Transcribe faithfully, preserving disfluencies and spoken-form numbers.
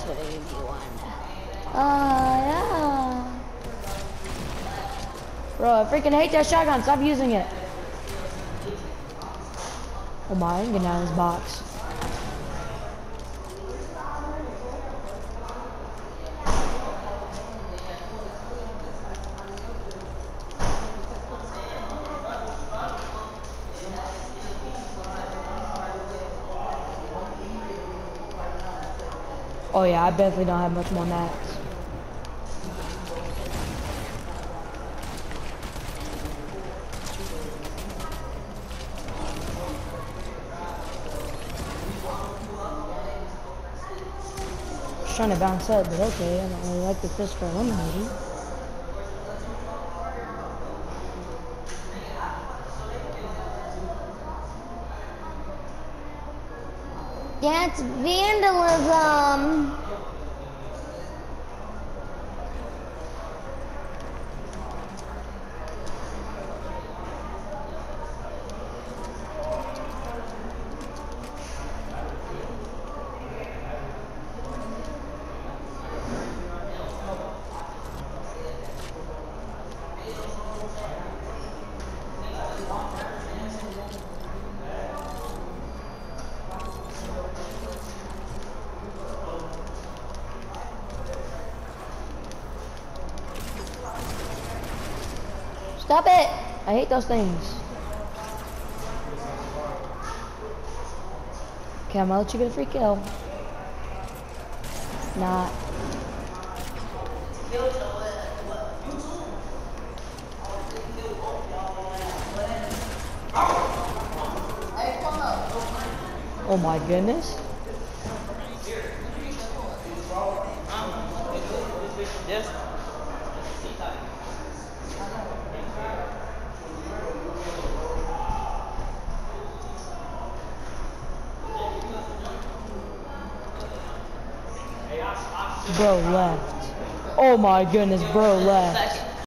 that's what I gave you one. Uh, yeah. Bro, I freaking hate that shotgun. Stop using it. Oh my, I'm getting out of this box. Oh yeah, I definitely don't have much more mats. Just trying to bounce up, but okay, I don't really like the fish for eliminating. That's vandalism. Stop it! I hate those things. Okay, I'm gonna let you get a free kill. Not. Oh my goodness. Yes. Bro left. Oh my goodness, bro left.